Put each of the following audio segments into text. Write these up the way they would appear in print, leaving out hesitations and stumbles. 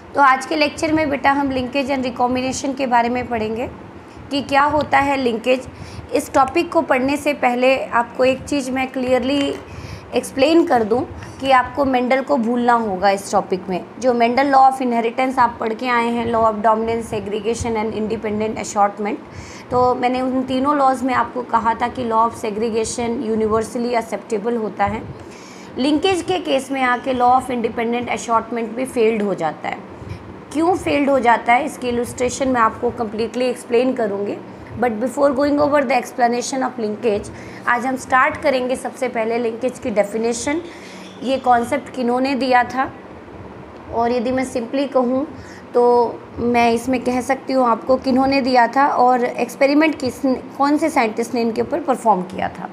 तो आज के लेक्चर में बेटा हम लिंकेज एंड रिकॉम्बिनेशन के बारे में पढ़ेंगे कि क्या होता है लिंकेज। इस टॉपिक को पढ़ने से पहले आपको एक चीज़ मैं क्लियरली एक्सप्लेन कर दूं कि आपको मेंडल को भूलना होगा। इस टॉपिक में जो मेंडल लॉ ऑफ इनहेरिटेंस आप पढ़ के आए हैं, law of dominance, segregation and independent assortment, तो मैंने उन तीनों लॉज में आपको कहा था कि law of segregation universally acceptable होता है। लिंकेज के केस में आके लॉ ऑफ इंडिपेंडेंट असॉर्टमेंट भी फेल्ड हो जाता है। क्यों फेल्ड हो जाता है इसकी इलस्ट्रेशन मैं आपको कम्प्लीटली एक्सप्लेन करूँगी। But before going over the explanation of linkage, आज हम स्टार्ट करेंगे सबसे पहले लिंकेज की डेफिनेशन। ये कॉन्सेप्ट किन्होंने दिया था, और यदि मैं सिंपली कहूँ तो मैं इसमें कह सकती हूँ आपको किन्होंने दिया था और एक्सपेरिमेंट कौन से साइंटिस्ट ने इनके ऊपर परफॉर्म किया था।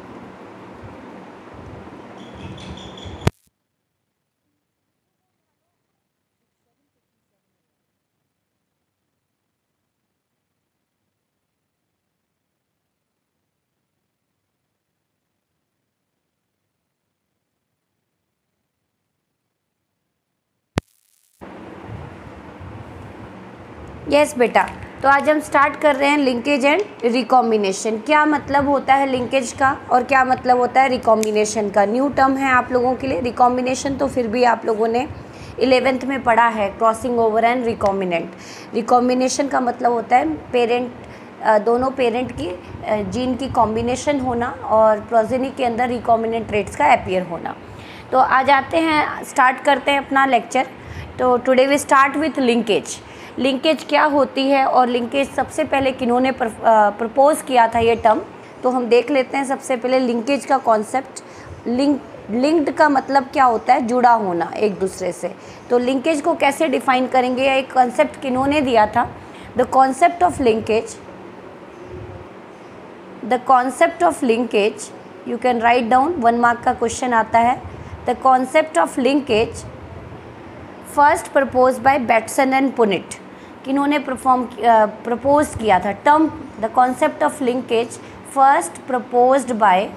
यस बेटा, तो आज हम स्टार्ट कर रहे हैं लिंकेज एंड रिकॉम्बिनेशन। क्या मतलब होता है लिंकेज का और क्या मतलब होता है रिकॉम्बिनेशन का। न्यू टर्म है आप लोगों के लिए। रिकॉम्बिनेशन तो फिर भी आप लोगों ने 11th में पढ़ा है, crossing over and recombinant. Recombination का मतलब होता है दोनों पेरेंट की जीन की कॉम्बिनेशन होना और प्रोजेनी के अंदर रिकॉम्बिनेंट ट्रेट्स का अपीयर होना। तो आज आते हैं, स्टार्ट करते हैं अपना लेक्चर। तो today we start with linkage. Linkage क्या होती है और लिंकेज सबसे पहले किन्होंने प्रपोज किया था ये टर्म, तो हम देख लेते हैं। सबसे पहले लिंकेज का कॉन्सेप्ट। लिंक्ड का मतलब क्या होता है, जुड़ा होना एक दूसरे से। तो लिंकेज को कैसे डिफाइन करेंगे, एक कॉन्सेप्ट किन्होंने दिया था। The concept of linkage you can write down, 1 mark का क्वेश्चन आता है। The concept of linkage first propose by Bateson and Punnett. किन्होंने प्रपोज किया था term. The concept of linkage first proposed by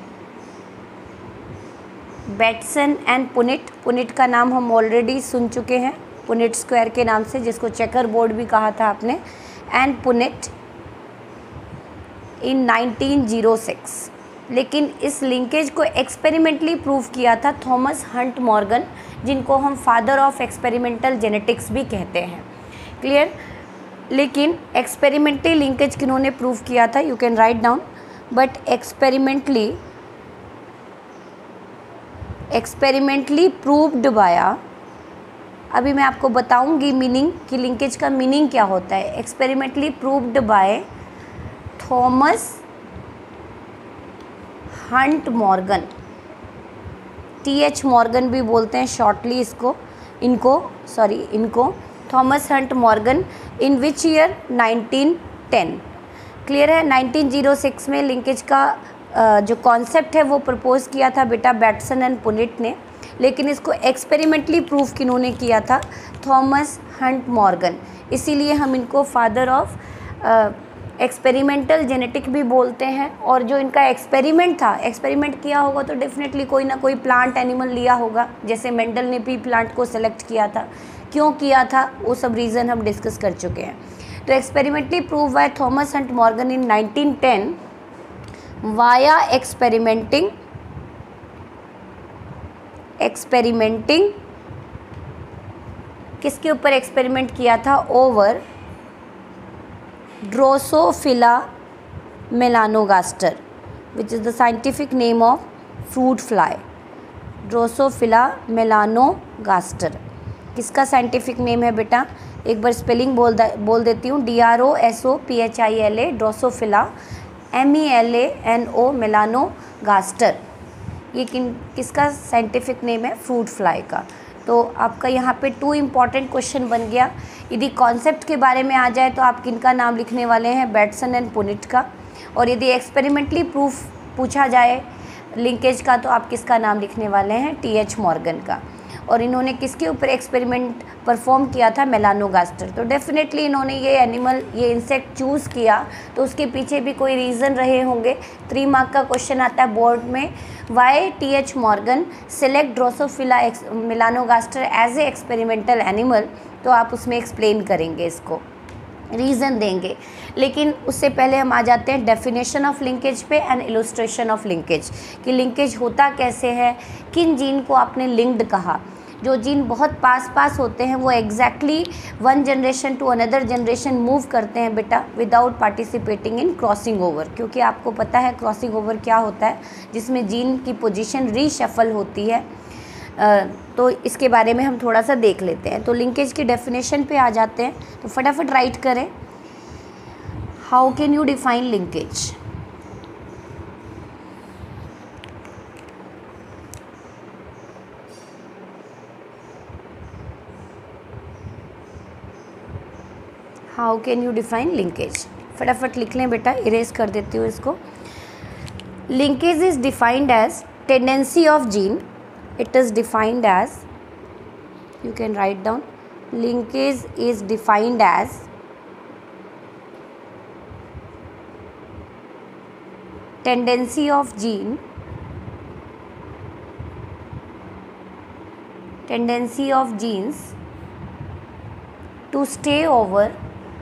Bateson and Punnett. Punnett का नाम हम already सुन चुके हैं, पुनिट स्क्वायर के नाम से, जिसको चेकर बोर्ड भी कहा था आपने। And Punnett in 1906। लेकिन इस लिंकेज को एक्सपेरिमेंटली प्रूव किया था थॉमस हंट मॉर्गन, जिनको हम फादर ऑफ एक्सपेरिमेंटल जेनेटिक्स भी कहते हैं। क्लियर। लेकिन एक्सपेरिमेंटली लिंकेज किन्होंने प्रूव किया था, you can write down. But experimentally proved by, अभी मैं आपको बताऊंगी मीनिंग कि लिंकेज का मीनिंग क्या होता है। Experimentally proved by Thomas Hunt Morgan, TH Morgan भी बोलते हैं शॉर्टली इनको Thomas Hunt Morgan. In which year, 1910। Clear है। 1906 में लिंकेज का जो कॉन्सेप्ट है वो प्रपोज किया था बेटा बैटसन एंड पुनिट ने। लेकिन इसको एक्सपेरिमेंटली प्रूव किन्होंने किया था, थॉमस हंट मॉर्गन। इसीलिए हम इनको फादर ऑफ एक्सपेरिमेंटल जेनेटिक भी बोलते हैं। और जो इनका एक्सपेरिमेंट किया होगा तो डेफिनेटली कोई ना कोई प्लांट एनिमल लिया होगा, जैसे मेंडल ने भी प्लांट को सेलेक्ट किया था। क्यों किया था वो सब रीज़न हम डिस्कस कर चुके हैं। तो experimentally prove by Thomas Hunt Morgan in 1910 via experimenting किसके ऊपर एक्सपेरिमेंट किया था, over Drosophila melanogaster, which is the scientific name of fruit fly. Drosophila melanogaster किसका साइंटिफिक नेम है बेटा, एक बार स्पेलिंग बोल देती हूँ। DROSOPHILA Drosophila, MELANO melanogaster. ये किसका साइंटिफिक नेम है, फ्रूट फ्लाई का। तो आपका यहाँ पे 2 इम्पॉर्टेंट क्वेश्चन बन गया। यदि कॉन्सेप्ट के बारे में आ जाए तो आप किनका नाम लिखने वाले हैं, बैटसन एंड पुनिट का। और यदि एक्सपेरिमेंटली प्रूफ पूछा जाए लिंकेज का तो आप किसका नाम लिखने वाले हैं, TH मॉर्गन का। और इन्होंने किसके ऊपर एक्सपेरिमेंट परफॉर्म किया था, मेलानोगास्टर। तो डेफिनेटली इन्होंने ये एनिमल, ये इंसेक्ट चूज़ किया, तो उसके पीछे भी कोई रीज़न रहे होंगे। 3 मार्क का क्वेश्चन आता है बोर्ड में, why TH Morgan select Drosophila melanogaster as a experimental animal, तो आप उसमें एक्सप्लेन करेंगे, इसको रीज़न देंगे। लेकिन उससे पहले हम आ जाते हैं डेफिनेशन ऑफ लिंकेज पे एंड इलस्ट्रेशन ऑफ लिंकेज, कि लिंकेज होता कैसे है, किन जीन को आपने लिंक्ड कहा। जो जीन बहुत पास होते हैं वो exactly one generation to another generation move करते हैं बेटा, without participating in crossing over, क्योंकि आपको पता है क्रॉसिंग ओवर क्या होता है, जिसमें जीन की पोजीशन रीशफल होती है। तो इसके बारे में हम थोड़ा सा देख लेते हैं। तो लिंकेज की डेफिनेशन पे आ जाते हैं, तो फटाफट राइट करें, how can you define linkage. How can you define linkage, फटाफट लिख लें बेटा, इरेज कर देती हूँ इसको। Linkage is defined as tendency of gene, it is defined as, you can write down, linkage is defined as tendency of gene tendency of genes to stay over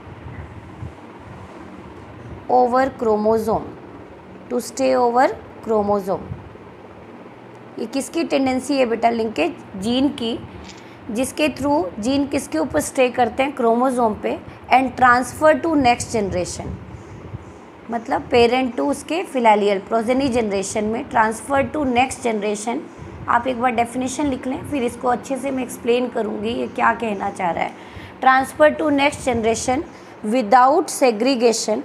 chromosome, to stay over chromosome। ये किसकी tendency है बेटा, linkage gene की, जिसके through gene किसके ऊपर stay करते हैं, क्रोमोसोम पे, and transfer to next generation, मतलब पेरेंट टू उसके फिलैलियल प्रोजेनी जनरेशन में, ट्रांसफ़र टू नेक्स्ट जनरेशन। आप एक बार डेफिनेशन लिख लें, फिर इसको अच्छे से मैं एक्सप्लेन करूँगी ये क्या कहना चाह रहा है। Transfer to next generation without segregation,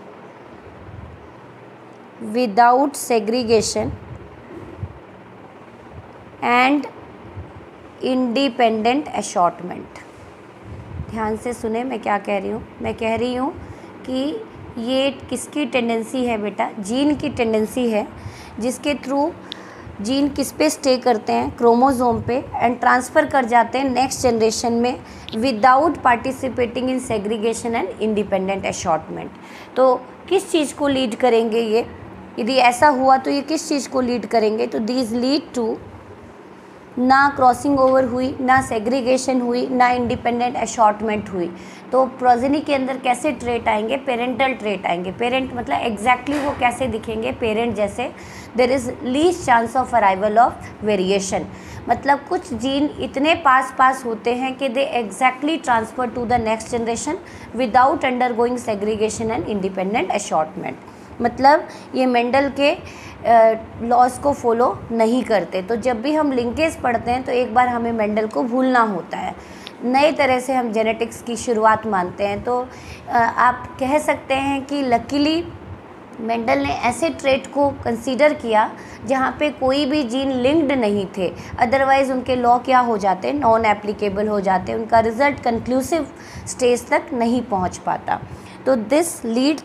and independent assortment. ध्यान से सुने मैं क्या कह रही हूँ। मैं कह रही हूँ कि ये किसकी टेंडेंसी है बेटा, जीन की टेंडेंसी है, जिसके थ्रू जीन किस पे स्टे करते हैं, क्रोमोसोम पे, एंड ट्रांसफ़र कर जाते हैं नेक्स्ट जनरेशन में without participating in segregation and independent assortment. तो किस चीज़ को लीड करेंगे ये, यदि ऐसा हुआ तो ये किस चीज़ को लीड करेंगे, तो दीज लीड टू, ना क्रॉसिंग ओवर हुई, ना सेग्रीगेशन हुई, ना इंडिपेंडेंट अशॉर्टमेंट हुई। तो प्रोजेनी के अंदर कैसे ट्रेट आएंगे, पेरेंटल ट्रेट आएंगे। पेरेंट मतलब एग्जैक्टली वो कैसे दिखेंगे, पेरेंट जैसे। There is least chance of arrival of variation, मतलब कुछ जीन इतने पास होते हैं कि they exactly transfer to the next generation without undergoing segregation and independent assortment. मतलब ये मेंडल के लॉज को फॉलो नहीं करते। तो जब भी हम लिंकेज पढ़ते हैं तो एक बार हमें मेंडल को भूलना होता है, नए तरह से हम जेनेटिक्स की शुरुआत मानते हैं। तो आप कह सकते हैं कि लकीली मेंडल ने ऐसे ट्रेट को कंसीडर किया जहाँ पे कोई भी जीन लिंक्ड नहीं थे, अदरवाइज़ उनके लॉ क्या हो जाते, नॉन एप्लीकेबल हो जाते, उनका रिज़ल्ट कंक्लूसिव स्टेज तक नहीं पहुँच पाता। तो this lead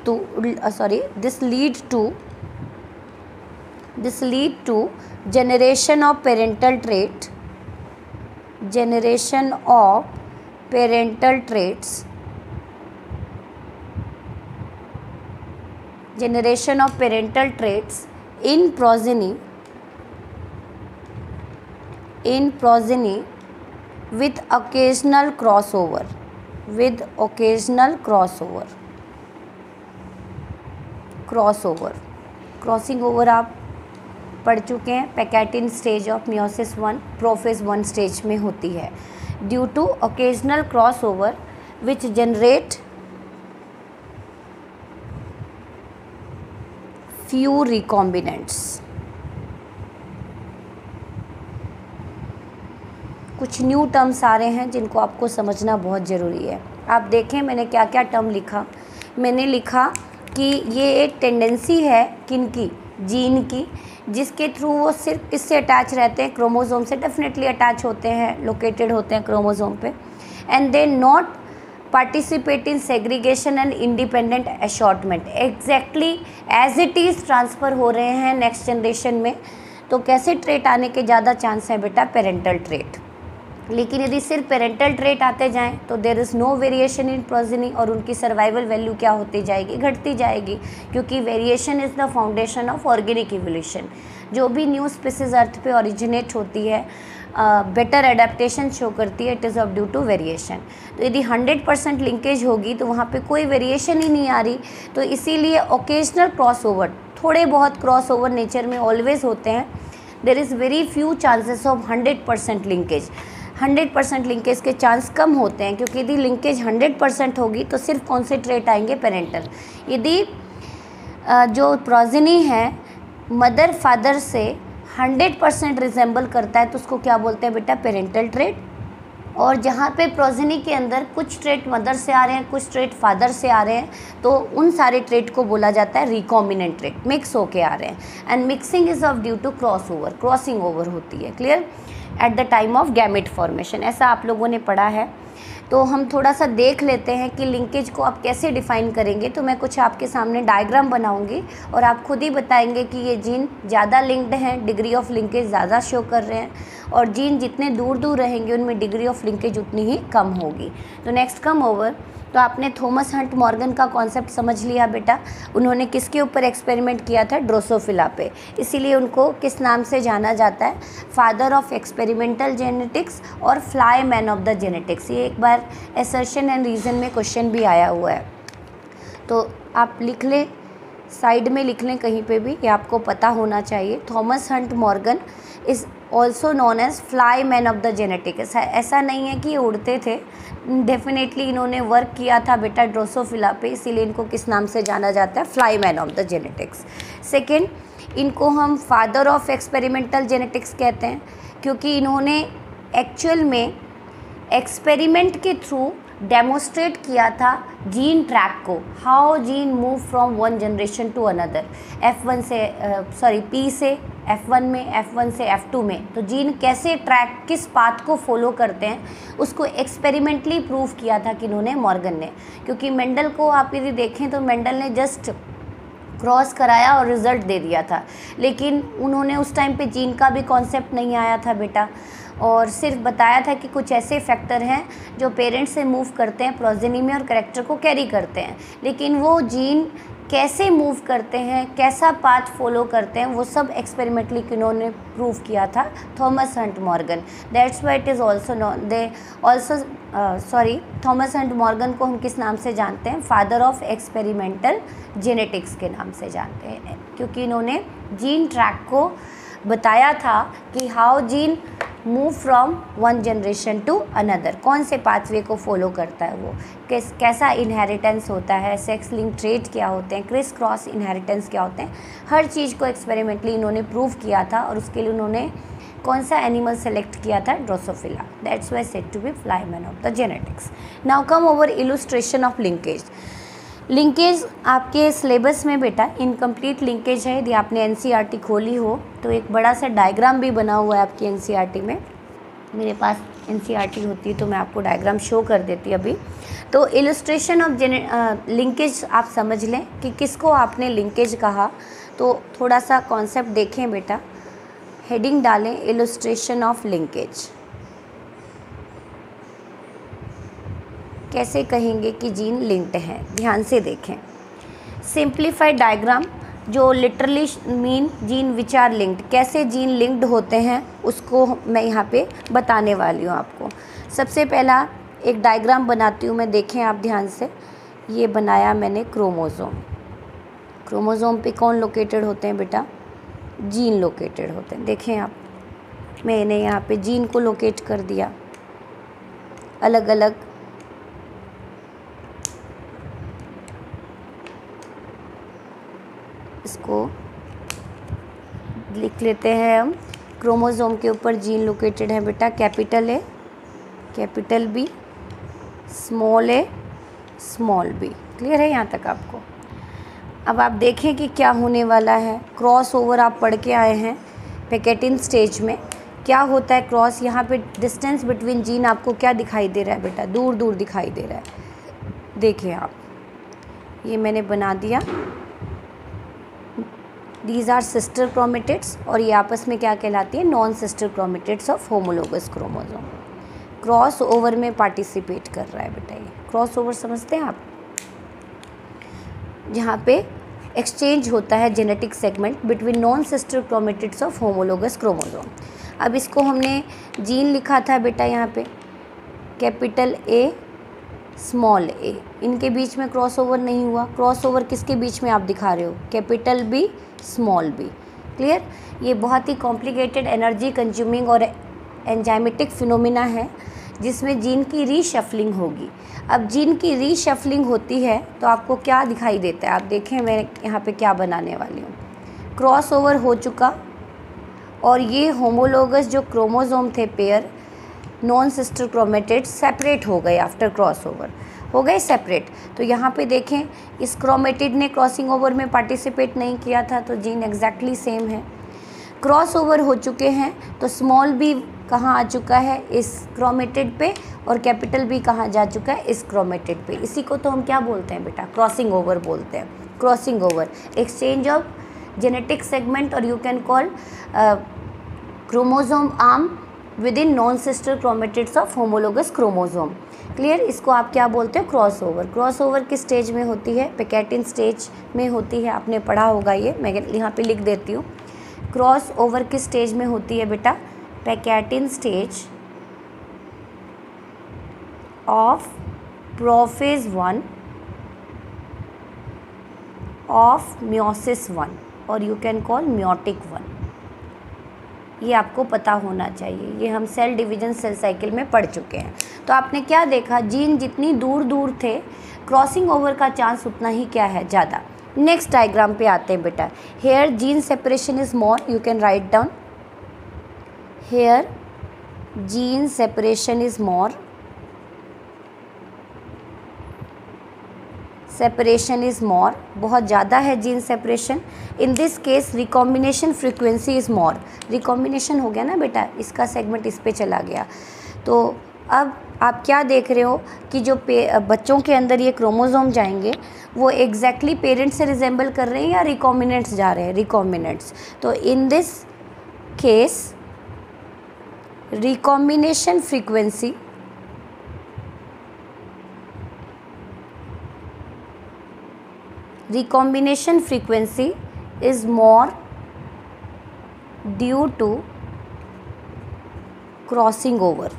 to generation of parental traits, generation of parental traits in progeny with occasional crossover, crossing over आप पढ़ चुके हैं, pachytene stage of meiosis 1 prophase 1 stage में होती है। Due to occasional cross over which generate few recombinants. कुछ new terms आ रहे हैं जिनको आपको समझना बहुत ज़रूरी है। आप देखें मैंने क्या क्या टर्म लिखा। मैंने लिखा कि ये एक टेंडेंसी है किनकी, जीन की, जिसके थ्रू वो सिर्फ किससे अटैच रहते हैं, क्रोमोसोम से डेफिनेटली अटैच होते हैं, लोकेटेड होते हैं क्रोमोसोम पे, and they not participate in segregation and independent assortment, exactly as it is transfer हो रहे हैं नेक्स्ट जनरेशन में। तो कैसे ट्रेट आने के ज़्यादा चांस हैं बेटा, पेरेंटल ट्रेट। लेकिन यदि सिर्फ पेरेंटल ट्रेट आते जाएं तो there is no variation in progeny, और उनकी सर्वाइवल वैल्यू क्या होती जाएगी, घटती जाएगी, क्योंकि variation is the foundation of organic evolution. जो भी न्यू स्पीसीज अर्थ पे ओरिजिनेट होती है, बेटर एडेप्टेशन शो करती है, it is of due to variation. तो यदि 100% लिंकेज होगी तो वहाँ पे कोई वेरिएशन ही नहीं आ रही, तो इसीलिए ओकेजनल क्रॉसओवर, थोड़े बहुत क्रॉसओवर नेचर में ऑलवेज होते हैं। There is very few chances of 100% linkage. 100% linkage के चांस कम होते हैं, क्योंकि यदि लिंकेज 100% होगी तो सिर्फ कौन से ट्रेट आएंगे, पेरेंटल। यदि जो प्रोजेनी है मदर फादर से 100% रिजेंबल करता है तो उसको क्या बोलते हैं बेटा, पेरेंटल ट्रेट। और जहाँ पे प्रोजेनी के अंदर कुछ ट्रेट मदर से आ रहे हैं, कुछ ट्रेट फादर से आ रहे हैं, तो उन सारे ट्रेट को बोला जाता है रिकॉम्बिनेंट ट्रेट, मिक्स होके आ रहे हैं। And mixing is of due to cross over, crossing over होती है, clear, at the time of gamete formation, ऐसा आप लोगों ने पढ़ा है। तो हम थोड़ा सा देख लेते हैं कि लिंकेज को आप कैसे डिफ़ाइन करेंगे। तो मैं कुछ आपके सामने डायग्राम बनाऊंगी और आप खुद ही बताएंगे कि ये जीन ज़्यादा लिंक्ड हैं, डिग्री ऑफ लिंकेज ज़्यादा शो कर रहे हैं, और जीन जितने दूर दूर रहेंगे उनमें डिग्री ऑफ लिंकेज उतनी ही कम होगी। तो नेक्स्ट कम ओवर। तो आपने थॉमस हंट मॉर्गन का कॉन्सेप्ट समझ लिया बेटा। उन्होंने किसके ऊपर एक्सपेरिमेंट किया था, ड्रोसोफिला पे, इसीलिए उनको किस नाम से जाना जाता है, फादर ऑफ एक्सपेरिमेंटल जेनेटिक्स और fly man of the genetics. ये एक बार असर्शन एंड रीज़न में क्वेश्चन भी आया हुआ है, तो आप लिख लें, साइड में लिख लें कहीं पे भी, ये आपको पता होना चाहिए। Thomas Hunt Morgan is also known as fly man of the genetics. ऐसा नहीं है कि ये उड़ते थे, डेफिनेटली इन्होंने वर्क किया था बेटा ड्रोसोफिला पे, इसीलिए इनको किस नाम से जाना जाता है, fly man of the genetics. Second, इनको हम फादर ऑफ एक्सपेरिमेंटल जेनेटिक्स कहते हैं, क्योंकि इन्होंने एक्चुअल में एक्सपेरिमेंट के थ्रू डेमोस्ट्रेट किया था जीन ट्रैक को, how gene move from one generation to another, F1 से P से F1 में, F1 से F2 में, तो जीन कैसे ट्रैक, किस पाथ को फॉलो करते हैं, उसको एक्सपेरिमेंटली प्रूव किया था कि इन्होंने, मॉर्गन ने। क्योंकि मेंडल को आप यदि देखें तो मेंडल ने जस्ट क्रॉस कराया और रिज़ल्ट दे दिया था, लेकिन उन्होंने उस टाइम पे जीन का भी कॉन्सेप्ट नहीं आया था बेटा, और सिर्फ बताया था कि कुछ ऐसे फैक्टर हैं जो पेरेंट्स से मूव करते हैं प्रोजेनी में और कैरेक्टर को कैरी करते हैं, लेकिन वो जीन कैसे मूव करते हैं, कैसा पाथ फॉलो करते हैं, वो सब एक्सपेरिमेंटली इन्होंने प्रूव किया था, Thomas Hunt Morgan. That's why it is also Thomas Hunt Morgan को हम किस नाम से जानते हैं, फादर ऑफ एक्सपेरिमेंटल जेनेटिक्स के नाम से जानते हैं, क्योंकि इन्होंने जीन ट्रैक को बताया था कि how gene move from one generation to another, कौन से पाथवे को फॉलो करता है वो, कैसा इनहेरिटेंस होता है, सेक्स लिंक ट्रेट क्या होते हैं, क्रिस क्रॉस इनहेरिटेंस क्या होते हैं, हर चीज़ को एक्सपेरिमेंटली इन्होंने प्रूव किया था। और उसके लिए उन्होंने कौन सा एनिमल सेलेक्ट किया था, Drosophila. That's why said to be fly man of the genetics. Now come over illustration of linkage. Linkage आपके सिलेबस में बेटा इनकम्प्लीट लिंकेज है, यदि आपने एनसीईआरटी खोली हो तो एक बड़ा सा डायग्राम भी बना हुआ है आपकी एनसीईआरटी में। मेरे पास एनसीईआरटी होती तो मैं आपको डायग्राम शो कर देती अभी। तो इलस्ट्रेशन ऑफ लिंकेज आप समझ लें कि किसको आपने लिंकेज कहा, तो थोड़ा सा कॉन्सेप्ट देखें बेटा, हेडिंग डालें इलस्ट्रेशन ऑफ लिंकेज। कैसे कहेंगे कि जीन लिंक्ड हैं, ध्यान से देखें। सिंप्लीफाइड डायग्राम जो literally mean gene which are linked, कैसे जीन लिंक्ड होते हैं उसको मैं यहाँ पे बताने वाली हूँ आपको। सबसे पहला एक डायग्राम बनाती हूँ मैं, देखें आप ध्यान से। ये बनाया मैंने क्रोमोज़ोम। क्रोमोज़ोम पे कौन लोकेटेड होते हैं बेटा, जीन लोकेटेड होते हैं। देखें आप, मैंने यहाँ पे जीन को लोकेट कर दिया, अलग अलग इसको लिख लेते हैं हम। क्रोमोज़ोम के ऊपर जीन लोकेटेड है बेटा, capital A, capital B, small a, small b. Clear है यहाँ तक आपको? अब आप देखें कि क्या होने वाला है। क्रॉस ओवर आप पढ़ के आए हैं पैकेटिन स्टेज में, क्या होता है क्रॉस, यहाँ पे डिस्टेंस बिटवीन जीन आपको क्या दिखाई दे रहा है बेटा, दूर दूर दिखाई दे रहा है। देखिए आप, ये मैंने बना दिया, दीज आर सिस्टर क्रोमेटिड्स, और ये आपस में क्या कहलाती है, non sister chromatids of homologous chromosome. Cross over में पार्टिसिपेट कर रहा है बेटा। ये क्रॉस ओवर समझते हैं आप, जहाँ पे एक्सचेंज होता है genetic segment between non sister chromatids of homologous chromosome. अब इसको हमने जीन लिखा था बेटा, यहाँ पे कैपिटल ए स्मॉल ए, इनके बीच में क्रॉस ओवर नहीं हुआ। क्रॉस ओवर किसके बीच में आप दिखा रहे हो, capital B small b. Clear. ये बहुत ही कॉम्प्लिकेटेड एनर्जी कंज्यूमिंग और एंजाइमेटिक फिनोमिना है जिसमें जीन की रीशफलिंग होगी। अब जीन की रीशफलिंग होती है तो आपको क्या दिखाई देता है, आप देखें मैं यहाँ पे क्या बनाने वाली हूँ। क्रॉस ओवर हो चुका और ये होमोलोगस जो क्रोमोसोम थे pair, non sister chromatids separate हो गए आफ्टर क्रॉस ओवर, हो गए सेपरेट। तो यहाँ पे देखें इस क्रोमेटिड ने क्रॉसिंग ओवर में पार्टिसिपेट नहीं किया था, तो जीन एग्जैक्टली सेम है। क्रॉस ओवर हो चुके हैं तो स्मॉल बी कहाँ आ चुका है, इस क्रोमेटिड पे, और कैपिटल बी कहाँ जा चुका है, इस क्रोमेटिड पे। इसी को तो हम क्या बोलते हैं बेटा, क्रॉसिंग ओवर बोलते हैं। Crossing over, exchange of genetic segment, और you can call chromosome arm within non sister chromatids of homologous chromosome. Clear. इसको आप क्या बोलते हैं, क्रॉस ओवर। क्रॉस ओवर किस स्टेज में होती है, पैकेटिन स्टेज में होती है। आपने पढ़ा होगा ये, मैं यहाँ पे लिख देती हूँ। क्रॉस ओवर किस स्टेज में होती है बेटा, pachytene stage of prophase 1 of meiosis 1, और यू कैन कॉल मियोटिक 1। ये आपको पता होना चाहिए, ये हम सेल डिवीजन सेल साइकिल में पढ़ चुके हैं। तो आपने क्या देखा, जीन जितनी दूर दूर थे क्रॉसिंग ओवर का चांस उतना ही क्या है, ज़्यादा। नेक्स्ट डायग्राम पे आते हैं बेटा। Here gene separation is more, you can write down. Here gene separation is more, separation is more, बहुत ज़्यादा है gene separation. In this case recombination frequency is more. Recombination हो गया ना बेटा, इसका सेगमेंट इस पे चला गया। तो अब आप क्या देख रहे हो कि जो बच्चों के अंदर ये क्रोमोसोम जाएंगे वो एग्जैक्टली पेरेंट्स से रिजेंबल कर रहे हैं या रिकॉम्बिनेंट्स जा रहे हैं, रिकॉम्बिनेंट्स। तो in this case recombination frequency recombination frequency is more due to crossing over,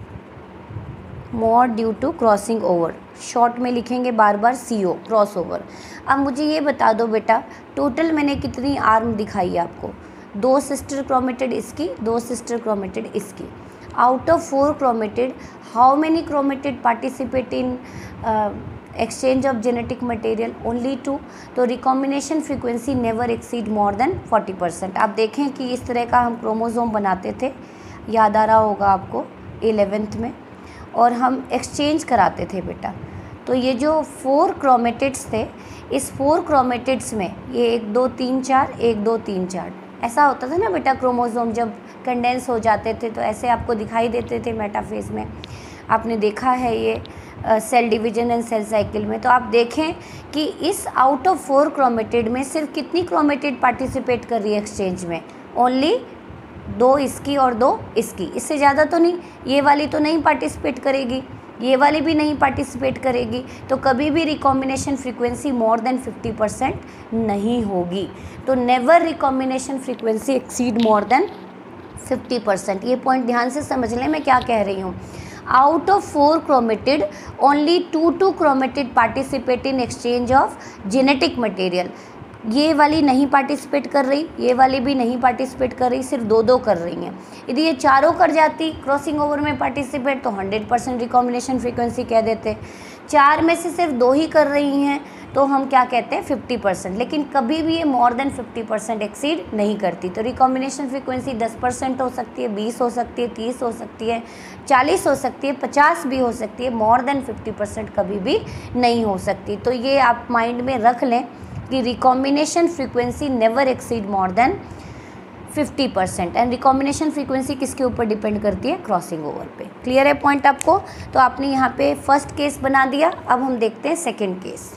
more due to crossing over। Short में लिखेंगे बार बार CO, क्रॉस ओवर। अब मुझे ये बता दो बेटा, टोटल मैंने कितनी आर्म दिखाई है आपको, 2 सिस्टर क्रोमेटिड इसकी, 2 सिस्टर क्रोमेटिड इसकी। Out of 4 chromatid how many chromatid participate in exchange of genetic material, only 2। तो recombination frequency never exceed more than 40%। आप देखें कि इस तरह का हम क्रोमोसोम बनाते थे, याद आ रहा होगा आपको 11th में, और हम एक्सचेंज कराते थे बेटा। तो ये जो 4 क्रोमेटिड्स थे, इस 4 क्रोमेटिड्स में ये 1 2 3 4 1 2 3 4 ऐसा होता था ना बेटा। क्रोमोसोम जब कंडेंस हो जाते थे तो ऐसे आपको दिखाई देते थे मेटाफेज में, आपने देखा है ये cell division and cell cycle में। तो आप देखें कि इस आउट ऑफ 4 क्रोमेटिड में सिर्फ कितनी क्रोमेटिड पार्टिसिपेट कर रही है एक्सचेंज में, ओनली 2 इसकी और 2 इसकी, इससे ज़्यादा तो नहीं। ये वाली तो नहीं पार्टिसिपेट करेगी, ये वाली भी नहीं पार्टिसिपेट करेगी, तो कभी भी रिकॉम्बिनेशन फ्रीक्वेंसी मोर देन 50% नहीं होगी। तो never recombination frequency exceed more than 50%। ये पॉइंट ध्यान से समझ लें मैं क्या कह रही हूँ। Out of 4 chromatid only 2 chromatid participate in exchange of genetic material. ये वाली नहीं पार्टिसिपेट कर रही, ये वाली भी नहीं पार्टिसिपेट कर रही, सिर्फ 2 कर रही हैं। यदि ये चारों कर जाती क्रॉसिंग ओवर में पार्टिसिपेट तो 100% रिकॉम्बिनेशन फ्रीक्वेंसी कह देते। 4 में से सिर्फ 2 ही कर रही हैं तो हम क्या कहते हैं 50%। लेकिन कभी भी ये मोर देन 50% एक्सीड नहीं करती। तो रिकॉम्बिनेशन फ्रीक्वेंसी 10% हो सकती है, 20 हो सकती है, 30 हो सकती है, 40 हो सकती है, 50 भी हो सकती है, मोर देन 50% कभी भी नहीं हो सकती। तो ये आप माइंड में रख लें कि recombination frequency never exceed more than 50%। And recombination frequency किसके ऊपर डिपेंड करती है, क्रॉसिंग ओवर पे। क्लियर है पॉइंट आपको। तो आपने यहाँ पे फर्स्ट केस बना दिया। अब हम देखते हैं सेकेंड केस।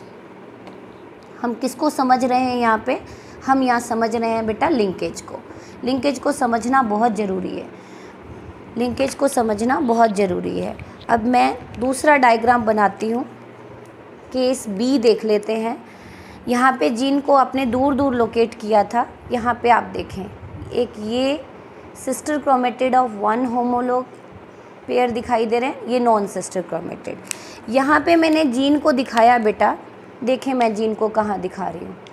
हम किसको समझ रहे हैं यहाँ पे, हम यहाँ समझ रहे हैं बेटा लिंकेज को। लिंकेज को समझना बहुत ज़रूरी है। लिंकेज को समझना बहुत ज़रूरी है। अब मैं दूसरा डायग्राम बनाती हूँ। केस बी देख लेते हैं। यहाँ पे जीन को अपने दूर दूर लोकेट किया था। यहाँ पे आप देखें, एक ये sister chromatid of one homolog pair दिखाई दे रहे हैं, ये नॉन सिस्टर क्रोमेटिड। यहाँ पे मैंने जीन को दिखाया बेटा, देखें मैं जीन को कहाँ दिखा रही हूँ।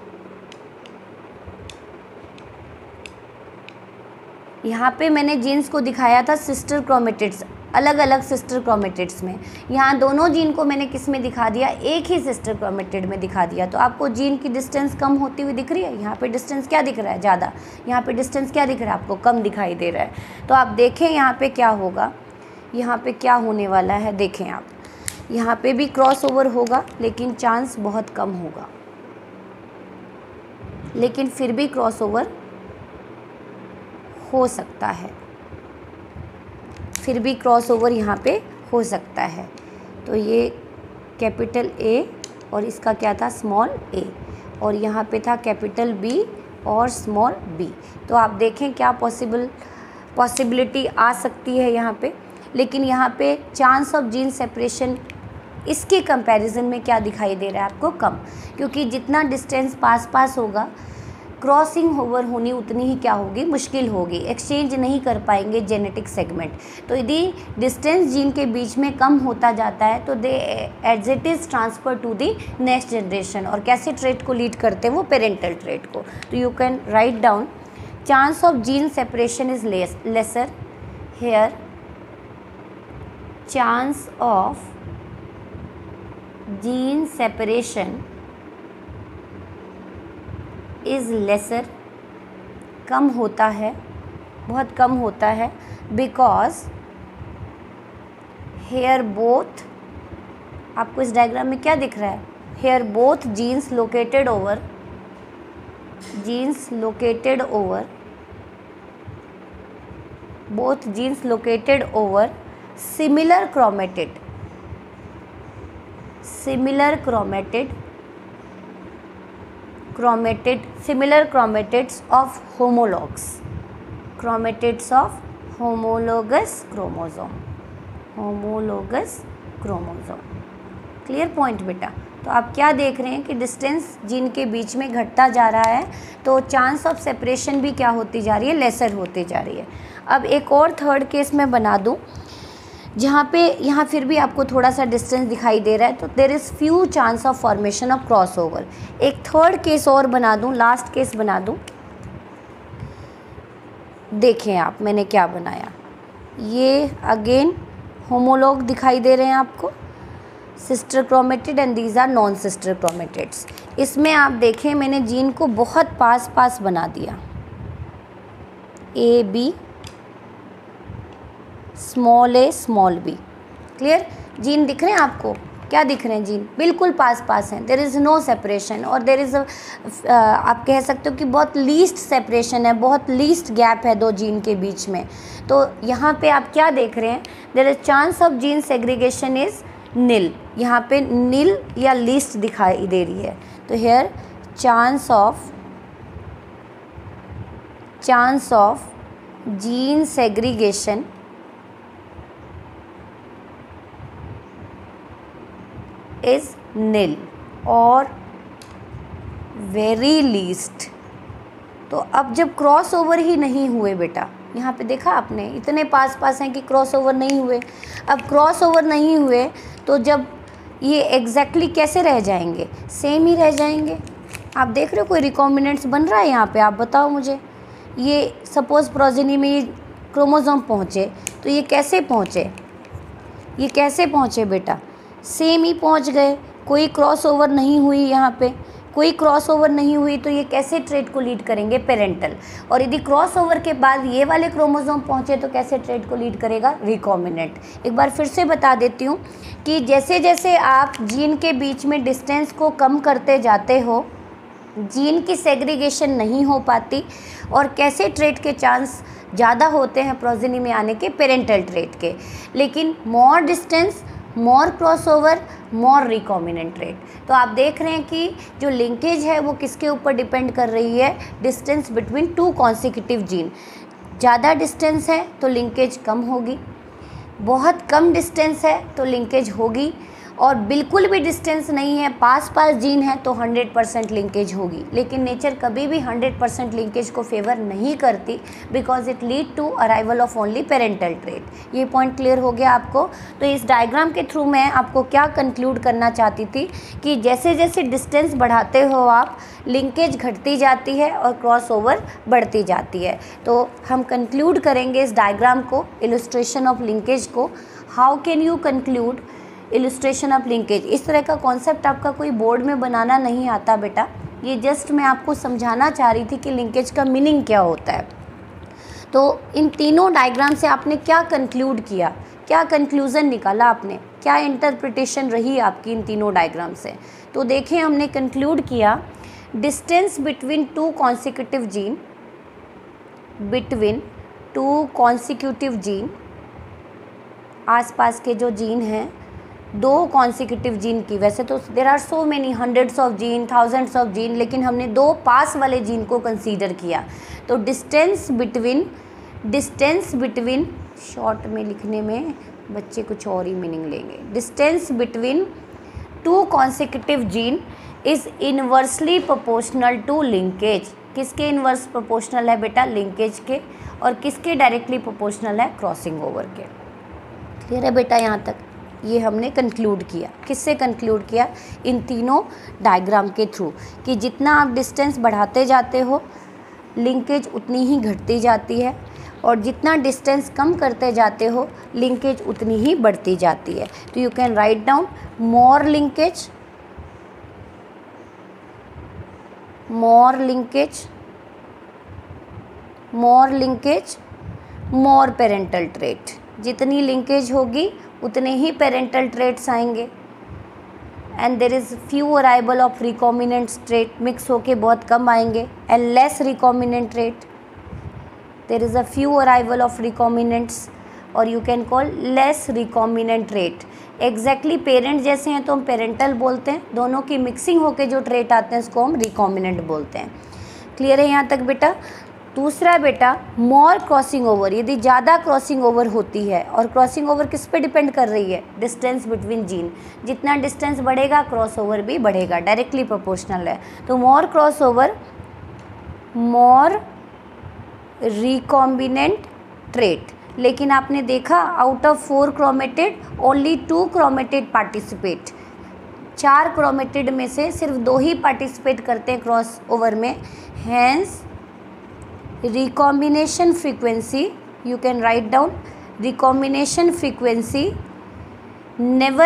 यहाँ पे मैंने जीन्स को दिखाया था सिस्टर क्रोमेटिड्स, अलग अलग सिस्टर क्रोमेटिड्स में। यहाँ दोनों जीन को मैंने किस में दिखा दिया, एक ही सिस्टर क्रोमेटिड में दिखा दिया। तो आपको जीन की डिस्टेंस कम होती हुई दिख रही है। यहाँ पे डिस्टेंस क्या दिख रहा है, ज़्यादा। यहाँ पे डिस्टेंस क्या दिख रहा है, आपको कम दिखाई दे रहा है। तो आप देखें यहाँ पे क्या होगा, यहाँ पे क्या होने वाला है। देखें आप, यहाँ पे भी क्रॉस ओवर होगा, लेकिन चांस बहुत कम होगा, लेकिन फिर भी क्रॉस ओवर हो सकता है, फिर भी क्रॉस ओवर यहाँ पे हो सकता है। तो ये कैपिटल ए और इसका क्या था, स्मॉल ए, और यहाँ पे था कैपिटल बी और स्मॉल बी। तो आप देखें क्या पॉसिबिलिटी आ सकती है यहाँ पे। लेकिन यहाँ पे चांस ऑफ जीन सेपरेशन इसके कंपैरिजन में क्या दिखाई दे रहा है आपको, कम, क्योंकि जितना डिस्टेंस पास होगा क्रॉसिंग ओवर होनी उतनी ही क्या होगी, मुश्किल होगी, एक्सचेंज नहीं कर पाएंगे जेनेटिक सेगमेंट। तो यदि डिस्टेंस जीन के बीच में कम होता जाता है तो they as it is transfer to the next generation. और कैसे ट्रेट को लीड करते हैं वो, पेरेंटल ट्रेट को। तो you can write down chance of gene separation is lesser here, chance of gene separation is lesser, कम होता है, बहुत कम होता है, बिकॉज हेयर बोथ, आपको इस डायग्राम में क्या दिख रहा है, here both genes located over both genes located over similar chromatids of homologous chromosome। क्लियर पॉइंट बेटा। तो आप क्या देख रहे हैं कि डिस्टेंस जीन के बीच में घटता जा रहा है, तो चांस ऑफ सेपरेशन भी क्या होती जा रही है, लेसर होती जा रही है। अब एक और थर्ड केस मैं बना दूं, जहाँ पे यहाँ फिर भी आपको थोड़ा सा डिस्टेंस दिखाई दे रहा है, तो there is few chance of formation of cross over. एक थर्ड केस और बना दूं, लास्ट केस बना दूं। देखें आप, मैंने क्या बनाया, ये अगेन होमोलॉग दिखाई दे रहे हैं आपको, sister chromatid and these are non sister chromatids. इसमें आप देखें मैंने जीन को बहुत पास बना दिया, A B small a small b. Clear, gene दिख रहे हैं आपको, क्या दिख रहे हैं, जीन बिल्कुल पास हैं, देर इज़ नो सेपरेशन, और देर इज़ आप कह सकते हो कि बहुत लीस्ट सेपरेशन है, बहुत लीस्ट गैप है दो जीन के बीच में। तो यहाँ पे आप क्या देख रहे हैं, there is chance of gene segregation is nil, यहाँ पे नील या लीस्ट दिखाई दे रही है। तो here chance of gene segregation is nil और वेरी लीस्ट। तो अब जब क्रॉस ओवर ही नहीं हुए बेटा, यहाँ पे देखा आपने, इतने पास हैं कि क्रॉस ओवर नहीं हुए। अब क्रॉस ओवर नहीं हुए तो जब ये एग्जैक्टली कैसे रह जाएंगे, सेम ही रह जाएंगे। आप देख रहे हो कोई रिकॉम्बिनेंट्स बन रहा है यहाँ पे, आप बताओ मुझे। ये सपोज प्रोजेनी में ये क्रोमोसोम पहुँचे, तो ये कैसे पहुँचे बेटा, सेम ही पहुँच गए, कोई क्रॉस ओवर नहीं हुई, यहाँ पे कोई क्रॉस ओवर नहीं हुई, तो ये कैसे ट्रेट को लीड करेंगे, पेरेंटल। और यदि क्रॉस ओवर के बाद ये वाले क्रोमोसोम पहुँचे तो कैसे ट्रेट को लीड करेगा, रिकॉम्बिनेंट। एक बार फिर से बता देती हूँ कि जैसे जैसे आप जीन के बीच में डिस्टेंस को कम करते जाते हो, जीन की सेग्रीगेशन नहीं हो पाती, और कैसे ट्रेट के चांस ज़्यादा होते हैं प्रोजेनी में आने के, पेरेंटल ट्रेट के। लेकिन more distance, more crossover, more recombinant trait. तो आप देख रहे हैं कि जो लिंकेज है वो किसके ऊपर डिपेंड कर रही है, distance between two consecutive gene. ज़्यादा डिस्टेंस है तो लिंकेज कम होगी, बहुत कम डिस्टेंस है तो लिंकेज होगी, और बिल्कुल भी डिस्टेंस नहीं है, पास पास जीन है तो 100% लिंकेज होगी। लेकिन नेचर कभी भी 100% लिंकेज को फेवर नहीं करती, because it lead to arrival of only parental trait. ये पॉइंट क्लियर हो गया आपको। तो इस डायग्राम के थ्रू मैं आपको क्या कंक्लूड करना चाहती थी कि जैसे जैसे डिस्टेंस बढ़ाते हो आप, लिंकेज घटती जाती है और क्रॉस ओवर बढ़ती जाती है। तो हम कंक्लूड करेंगे इस डायग्राम को, इलस्ट्रेशन ऑफ लिंकेज को। How can you conclude illustration of linkage? इस तरह का कॉन्सेप्ट आपका कोई बोर्ड में बनाना नहीं आता बेटा, ये जस्ट मैं आपको समझाना चाह रही थी कि लिंकेज का मीनिंग क्या होता है। तो इन तीनों डायग्राम से आपने क्या कंक्लूड किया, क्या कंक्लूज़न निकाला आपने, क्या इंटरप्रिटेशन रही आपकी इन तीनों डायग्राम से? तो देखिए, हमने कंक्लूड किया distance between two consecutive gene, between two consecutive gene, आसपास के जो जीन हैं, दो कॉन्सिक्यूटिव जीन की, वैसे तो there are so many hundreds of gene, thousands of gene, लेकिन हमने दो पास वाले जीन को कंसीडर किया। तो डिस्टेंस बिटवीन शॉर्ट में लिखने में बच्चे कुछ और ही मीनिंग लेंगे। Distance between two consecutive gene is inversely proportional to linkage. किसके इनवर्स प्रोपोर्शनल है बेटा? लिंकेज के। और किसके डायरेक्टली प्रोपोर्शनल है? क्रॉसिंग ओवर के। क्लियर है बेटा यहाँ तक? ये हमने कंक्लूड किया। किससे कंक्लूड किया? इन तीनों डायग्राम के थ्रू, कि जितना आप डिस्टेंस बढ़ाते जाते हो लिंकेज उतनी ही घटती जाती है, और जितना डिस्टेंस कम करते जाते हो लिंकेज उतनी ही बढ़ती जाती है। तो you can write down more linkage, more parental trait. जितनी लिंकेज होगी उतने ही पेरेंटल ट्रेट्स आएंगे। And there is few arrival of recombinant trait, mix होके बहुत कम आएंगे। And less recombinant trait, there is a few arrival of recombinants, और you can call less recombinant trait. Exactly parent जैसे हैं तो हम पेरेंटल बोलते हैं, दोनों की मिक्सिंग होके जो ट्रेट आते हैं उसको हम रिकॉम्बिनेंट बोलते हैं। क्लियर है यहाँ तक बेटा? दूसरा बेटा, मोर क्रॉसिंग ओवर, यदि ज़्यादा क्रॉसिंग ओवर होती है, और क्रॉसिंग ओवर किस पे डिपेंड कर रही है? Distance between gene. जितना डिस्टेंस बढ़ेगा क्रॉस ओवर भी बढ़ेगा, डायरेक्टली प्रोपोर्शनल है। तो more cross over, more recombinant trait. लेकिन आपने देखा out of 4 chromatid only 2 chromatid participate. 4 chromatid में से सिर्फ 2 ही पार्टिसिपेट करते हैं क्रॉस ओवर में। Hence recombination frequency, you can write down recombination frequency never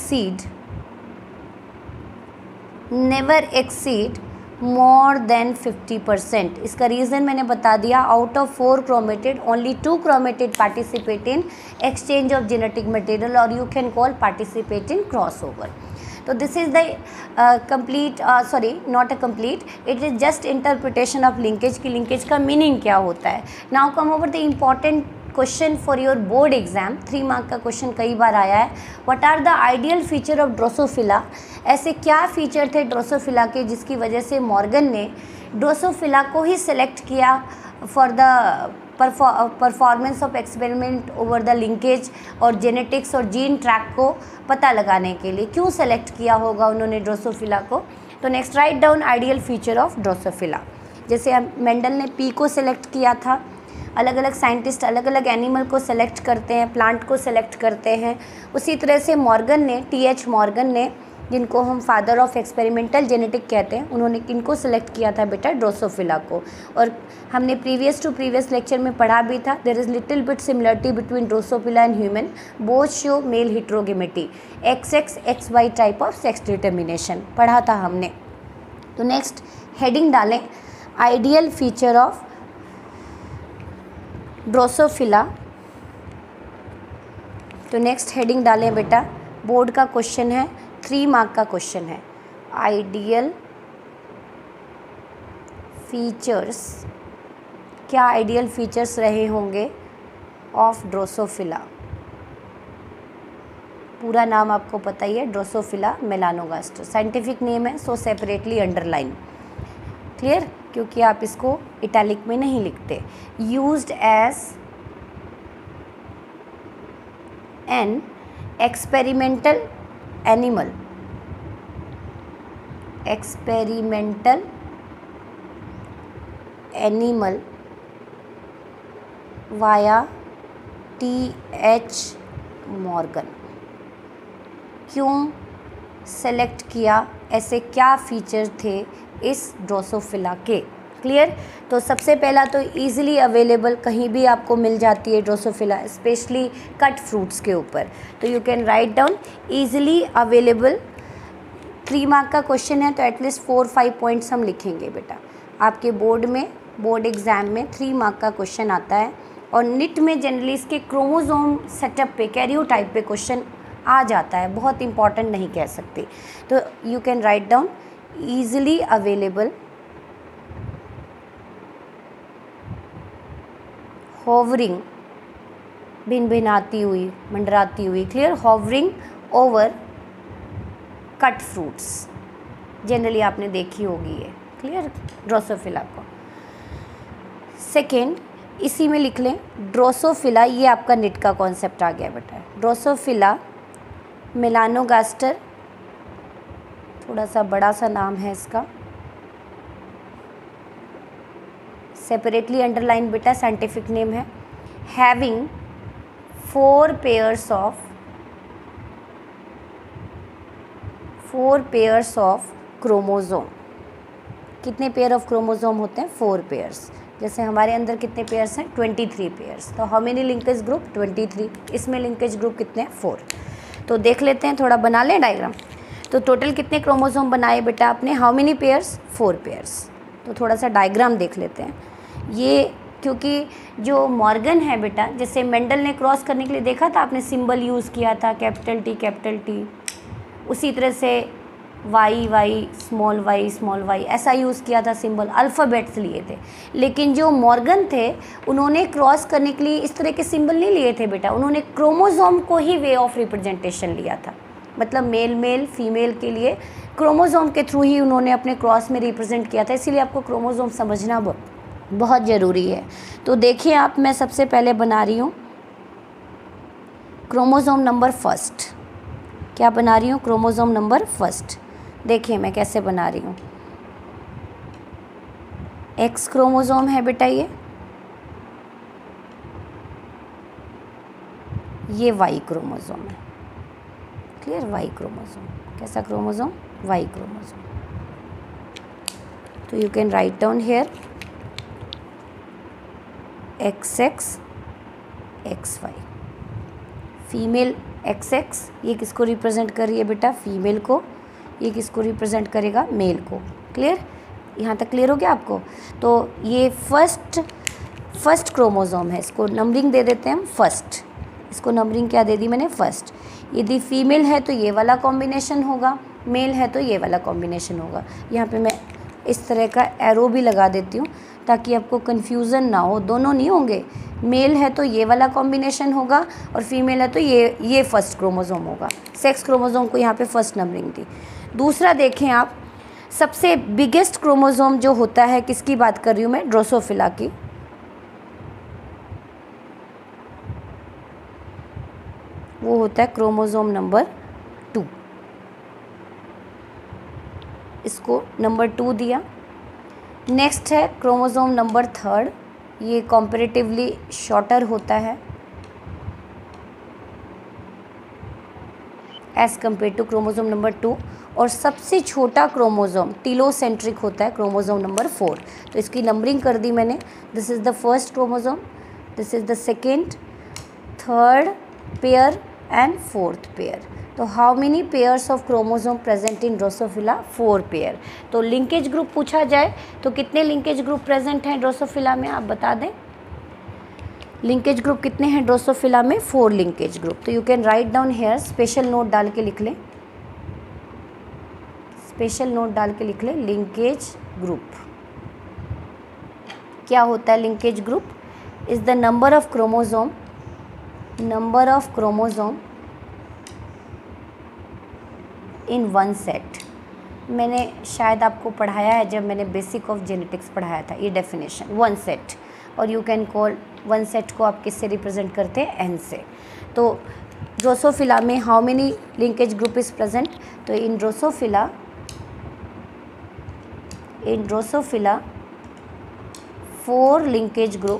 exceed more than 50%। इसका रीज़न मैंने बता दिया, out of 4 chromatid only 2 chromatid participate in exchange of genetic material, और you can call participate in cross over. तो this is the complete, sorry not a complete, it is just interpretation of linkage की linkage का meaning क्या होता है। Now come over the important question for your board exam. 3 mark का question कई बार आया है। What are the ideal feature of Drosophila? ऐसे क्या फीचर थे ड्रोसोफिला के जिसकी वजह से मॉर्गन ने ड्रोसोफिला को ही सिलेक्ट किया for the performance of experiment over the linkage और जेनेटिक्स और जीन ट्रैक को पता लगाने के लिए? क्यों सेलेक्ट किया होगा उन्होंने ड्रोसोफिला को? तो next write down ideal feature of Drosophila. जैसे मेंडल ने पी को सिलेक्ट किया था, अलग अलग साइंटिस्ट अलग अलग एनिमल को सेलेक्ट करते हैं, प्लांट को सेलेक्ट करते हैं। उसी तरह से मॉर्गन ने, टी.एच. मॉर्गन ने, जिनको हम फादर ऑफ एक्सपेरिमेंटल जेनेटिक कहते हैं, उन्होंने किनको सेलेक्ट किया था बेटा? ड्रोसोफिला को। और हमने प्रीवियस लेक्चर में पढ़ा भी था, there is little bit similarity between Drosophila and human, both show male heterogamety, XX XY type of sex determination पढ़ा था हमने। तो नेक्स्ट हेडिंग डालें, आइडियल फीचर ऑफ ड्रोसोफिला। तो नेक्स्ट हेडिंग डालें बेटा, बोर्ड का क्वेश्चन है, 3 मार्क का क्वेश्चन है। आइडियल फीचर्स, क्या आइडियल फीचर्स रहे होंगे ऑफ ड्रोसोफिला? पूरा नाम आपको पता ही है, ड्रोसोफिला मेलानोगास्टर, साइंटिफिक नेम है, सो सेपरेटली अंडरलाइन। क्लियर? क्योंकि आप इसको इटैलिक में नहीं लिखते। Used as an experimental animal, experimental animal via T.H. Morgan. क्यों सेलेक्ट किया, ऐसे क्या फीचर थे इस ड्रोसोफिला के? क्लियर। तो सबसे पहला तो ईजिली अवेलेबल, कहीं भी आपको मिल जाती है ड्रोसोफिला, स्पेशली कट फ्रूट्स के ऊपर। तो you can write down easily available. 3 mark का क्वेश्चन है तो एटलीस्ट 4-5 पॉइंट्स हम लिखेंगे बेटा। आपके बोर्ड में, बोर्ड एग्ज़ाम में 3 मार्क का क्वेश्चन आता है, और निट में जनरली इसके क्रोमोसोम सेटअप पे, कैरियोटाइप पे क्वेश्चन आ जाता है, बहुत इंपॉर्टेंट नहीं कह सकती। तो you can write down easily available hovering, भिन भिनाती हुई, मंडराती हुई, clear, hovering over cut fruits, generally आपने देखी होगी ये, क्लियर, ड्रोसोफिला को। सेकेंड, इसी में लिख लें ड्रोसोफिला, ये आपका निट का कॉन्सेप्ट आ गया बेटा। ड्रोसोफिला मेलानोगास्टर, थोड़ा सा बड़ा सा नाम है इसका, सेपरेटली अंडरलाइन बेटा, साइंटिफिक नेम है। Having 4 pairs of chromosome. कितने पेयर ऑफ क्रोमोसोम होते हैं? 4 पेयर्स। जैसे हमारे अंदर कितने पेयर्स हैं? 23 पेयर्स। तो हाउ मेनी लिंकेज ग्रुप? 23। इसमें लिंकेज ग्रुप कितने हैं? 4। तो देख लेते हैं, थोड़ा बना लें डायग्राम। तो टोटल कितने क्रोमोसोम बनाए बेटा आपने? How many pairs? 4 पेयर्स। तो थोड़ा सा डायग्राम देख लेते हैं। ये क्योंकि जो मॉर्गन है बेटा, जैसे मेंडल ने क्रॉस करने के लिए देखा था आपने, सिंबल यूज़ किया था कैपिटल टी, उसी तरह से वाई स्मॉल वाई ऐसा यूज़ किया था सिंबल, अल्फ़ाबेट्स लिए थे। लेकिन जो मॉर्गन थे उन्होंने क्रॉस करने के लिए इस तरह के सिंबल नहीं लिए थे बेटा, उन्होंने क्रोमोसोम को ही वे ऑफ रिप्रेजेंटेशन लिया था। मतलब मेल फीमेल के लिए क्रोमोसोम के थ्रू ही उन्होंने अपने क्रॉस में रिप्रेजेंट किया था। इसीलिए आपको क्रोमोसोम समझना बहुत ज़रूरी है। तो देखिए आप, मैं सबसे पहले बना रही हूँ क्रोमोसोम नंबर फर्स्ट। क्या बना रही हूँ? Chromosome number first. देखिए मैं कैसे बना रही हूँ। एक्स क्रोमोसोम है बेटा ये वाई क्रोमोसोम है, क्लियर, वाई क्रोमोसोम। कैसा क्रोमोसोम? Y chromosome. तो you can write down here XX XY। Female XX, ये किसको रिप्रेजेंट कर रही है बेटा? फीमेल को। ये किसको रिप्रेजेंट करेगा? मेल को। क्लियर? यहाँ तक क्लियर हो गया आपको? तो ये फर्स्ट क्रोमोसोम है, इसको नंबरिंग दे देते हैं हम फर्स्ट। इसको नंबरिंग क्या दे दी मैंने? फर्स्ट। यदि फीमेल है तो ये वाला कॉम्बिनेशन होगा, मेल है तो ये वाला कॉम्बिनेशन होगा। यहाँ पे मैं इस तरह का एरो भी लगा देती हूँ ताकि आपको कन्फ्यूज़न ना हो। दोनों नहीं होंगे, मेल है तो ये वाला कॉम्बिनेशन होगा और फीमेल है तो ये फर्स्ट क्रोमोसोम होगा। सेक्स क्रोमोसोम को यहाँ पे फर्स्ट नंबरिंग दी। दूसरा देखें आप, सबसे बिगेस्ट क्रोमोसोम जो होता है, किसकी बात कर रही हूँ मैं? ड्रोसोफिला की। वो होता है क्रोमोसोम नंबर 2। इसको नंबर 2 दिया। नेक्स्ट है क्रोमोसोम नंबर 3। ये कॉम्पैरेटिवली शॉर्टर होता है as compare to chromosome number 2। और सबसे छोटा क्रोमोसोम टीलोसेंट्रिक होता है क्रोमोसोम नंबर 4। तो इसकी नंबरिंग कर दी मैंने। This is the first chromosome, this is the second, third pair and fourth pair. तो how many pairs of chromosome present in Drosophila? 4 pair. तो लिंकेज ग्रुप पूछा जाए तो कितने लिंकेज ग्रुप प्रेजेंट हैं ड्रोसोफिला में, आप बता दें। लिंकेज ग्रुप कितने हैं ड्रोसोफिला में? 4 लिंकेज ग्रुप। तो you can write down here, special note डाल के लिख लें, स्पेशल नोट डाल के लिख लें लिंकेज ग्रुप। क्या होता है linkage group? Is the number of chromosome in one set मैंने शायद आपको पढ़ाया है जब मैंने बेसिक ऑफ जेनेटिक्स पढ़ाया था, ये डेफिनेशन वन सेट, और you can call one set को आप किससे रिप्रेजेंट करते हैं, एन से। तो ड्रोसोफिला में how many linkage group is present, तो in Drosophila 4 linkage group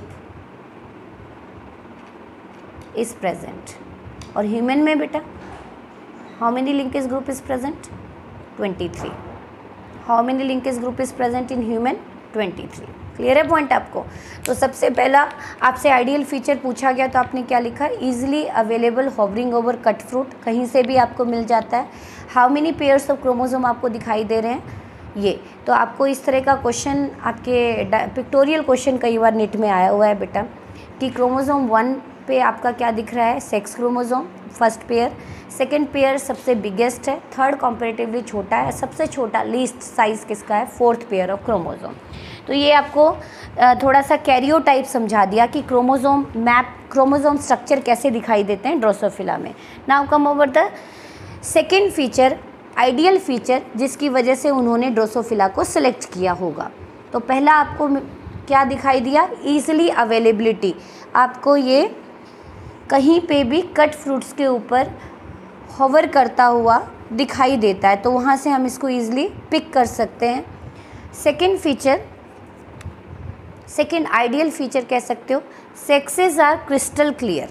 is present. और ह्यूमन में बेटा how many linkage group is present, 23। How many linkage group is present in human, 23। Clear है पॉइंट आपको। तो सबसे पहला आपसे आइडियल फीचर पूछा गया तो आपने क्या लिखा, easily available hovering over cut fruit, कहीं से भी आपको मिल जाता है। How many pairs of chromosome आपको दिखाई दे रहे हैं, ये तो आपको इस तरह का क्वेश्चन आपके पिक्टोरियल क्वेश्चन कई बार नेट में आया हुआ है बेटा, कि क्रोमोसोम 1 पे आपका क्या दिख रहा है, sex chromosome first pair, second pair सबसे बिगेस्ट है, थर्ड कंपैरेटिवली छोटा है, सबसे छोटा लीस्ट साइज़ किसका है, फोर्थ पेयर ऑफ क्रोमोसोम। तो ये आपको थोड़ा सा कैरियोटाइप समझा दिया कि क्रोमोसोम मैप, क्रोमोसोम स्ट्रक्चर कैसे दिखाई देते हैं ड्रोसोफिला में। Now come over the second feature, ideal feature जिसकी वजह से उन्होंने ड्रोसोफिला को सिलेक्ट किया होगा। तो पहला आपको क्या दिखाई दिया, ईजिली अवेलेबिलिटी, आपको ये कहीं पे भी कट फ्रूट्स के ऊपर होवर करता हुआ दिखाई देता है, तो वहाँ से हम इसको ईजिली पिक कर सकते हैं। Second feature, second ideal feature कह सकते हो, sexes are crystal clear,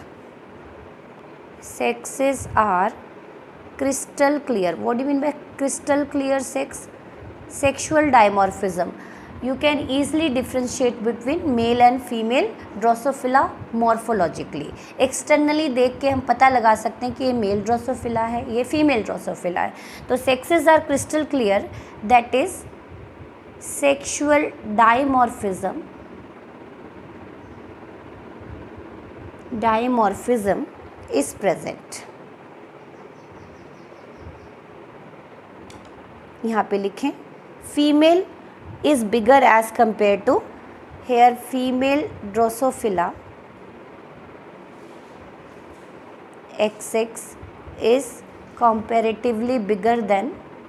sexes are crystal clear. What do mean by crystal clear sex, sexual dimorphism, you can easily differentiate between male and female Drosophila morphologically। Externally देख के हम पता लगा सकते हैं कि ये मेल ड्रोसोफिला है, ये फीमेल ड्रोसोफिला है। तो sexes are crystal clear, that is sexual dimorphism is present. यहाँ पे लिखें female is bigger as compared to, here female Drosophila XX is comparatively bigger than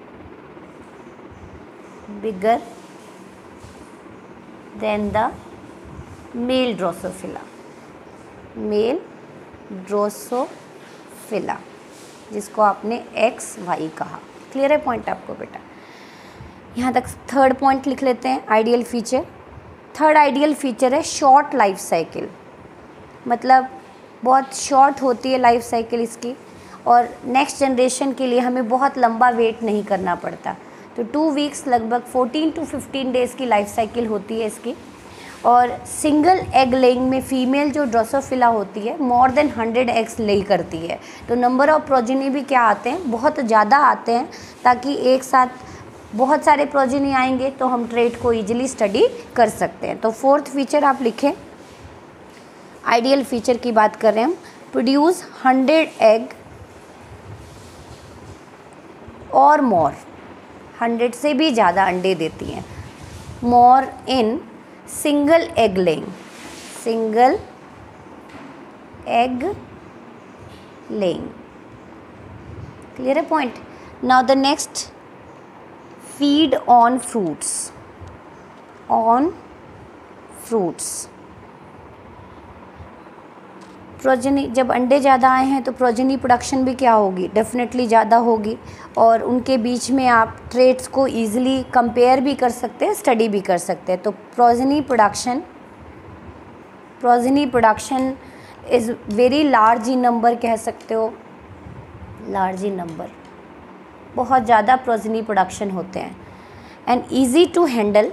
the male Drosophila, जिसको आपने XY कहा। क्लियर है point आपको बेटा। यहाँ तक थर्ड पॉइंट लिख लेते हैं, ideal feature. Third ideal feature है शॉर्ट लाइफ साइकिल, मतलब बहुत शॉर्ट होती है लाइफ साइकिल इसकी, और नेक्स्ट जनरेशन के लिए हमें बहुत लंबा वेट नहीं करना पड़ता। तो 2 वीक्स लगभग 14 to 15 डेज़ की लाइफ साइकिल होती है इसकी। और सिंगल एग लेइंग में फीमेल जो ड्रोसोफिला होती है मोर देन 100 एग्स ले करती है। तो नंबर ऑफ प्रोजेनी भी क्या आते हैं, बहुत ज़्यादा आते हैं, ताकि एक साथ बहुत सारे प्रोजेनी आएंगे तो हम ट्रेट को इजीली स्टडी कर सकते हैं। तो फोर्थ फीचर आप लिखें, आइडियल फीचर की बात कर रहे हैं हम, प्रोड्यूस 100 एग और मोर, 100 से भी ज़्यादा अंडे देती हैं, more in single egg laying, single egg laying. Clear है point. Now the next, feed on fruits, progeny, जब अंडे ज़्यादा आए हैं तो प्रोजेनी प्रोडक्शन भी क्या होगी, डेफिनेटली ज़्यादा होगी, और उनके बीच में आप ट्रेट्स को ईजिली कंपेयर भी कर सकते हैं, स्टडी भी कर सकते हैं। तो progeny production is very large in number, कह सकते हो लार्ज इन नंबर, बहुत ज़्यादा प्रोजेनी प्रोडक्शन होते हैं। And easy to handle,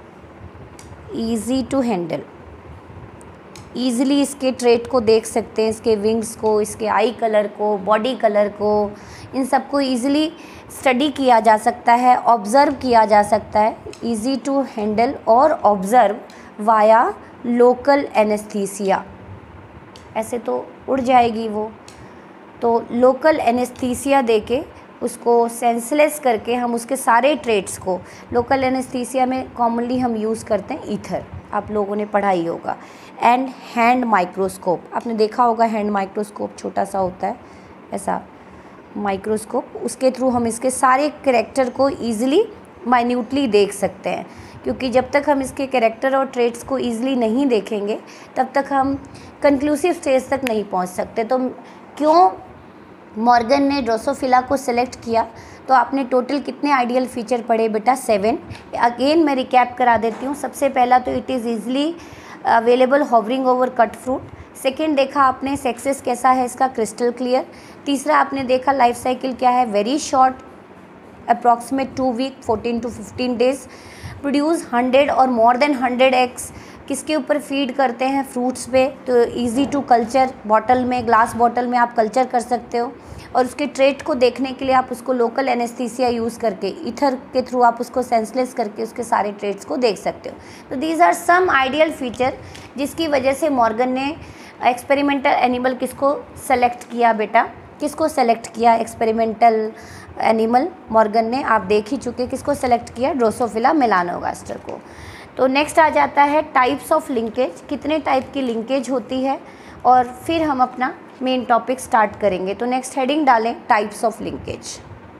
easily इसके ट्रेट को देख सकते हैं, इसके विंग्स को, इसके आई कलर को, बॉडी कलर को, इन सबको ईजिली स्टडी किया जा सकता है, ऑब्ज़र्व किया जा सकता है। ईजी टू हैंडल और ऑब्ज़र्व वाया लोकल एनेस्थीसिया, ऐसे तो उड़ जाएगी वो, तो लोकल एनेस्थीसिया देके उसको सेंसलेस करके हम उसके सारे ट्रेट्स को, लोकल एनेस्थीसिया में कॉमनली हम यूज़ करते हैं ईथर, आप लोगों ने पढ़ा ही होगा। एंड हैंड माइक्रोस्कोप, आपने देखा होगा हैंड माइक्रोस्कोप छोटा सा होता है ऐसा, माइक्रोस्कोप, उसके थ्रू हम इसके सारे कैरेक्टर को ईजिली माइन्यूटली देख सकते हैं, क्योंकि जब तक हम इसके कैरेक्टर और ट्रेट्स को ईजिली नहीं देखेंगे तब तक हम कंक्लूसिव स्टेज तक नहीं पहुंच सकते। तो क्यों मॉर्गन ने ड्रोसोफिला को सिलेक्ट किया? तो आपने टोटल कितने आइडियल फीचर पढ़े बेटा? 7। अगेन मैं रिकैप करा देती हूँ। सबसे पहला तो it is easily available hovering over cut fruit. Second देखा आपने सेक्सेस कैसा है इसका, क्रिस्टल क्लियर। तीसरा आपने देखा लाइफ साइकिल क्या है, very short, approximate 2 week 14 to 15 days. Produce 100 और मोर देन 100 एग्स। किसके ऊपर फीड करते हैं? फ्रूट्स पे। तो इजी टू कल्चर, बॉटल में, ग्लास बॉटल में आप कल्चर कर सकते हो। और उसके ट्रेट को देखने के लिए आप उसको लोकल एनेस्थीसिया यूज़ करके, ईथर के थ्रू आप उसको सेंसलेस करके उसके सारे ट्रेट्स को देख सकते हो। तो these are some ideal feature जिसकी वजह से मॉर्गन ने एक्सपेरिमेंटल एनिमल किसको सेलेक्ट किया बेटा? किसको सेलेक्ट किया एक्सपेरिमेंटल एनिमल? मॉर्गन ने, आप देख ही चुके, किसको सेलेक्ट किया? ड्रोसोफिला मेलानोगास्टर को। तो नेक्स्ट आ जाता है टाइप्स ऑफ लिंकेज। कितने टाइप की लिंकेज होती है, और फिर हम अपना मेन टॉपिक स्टार्ट करेंगे। तो नेक्स्ट हेडिंग डालें types of linkage.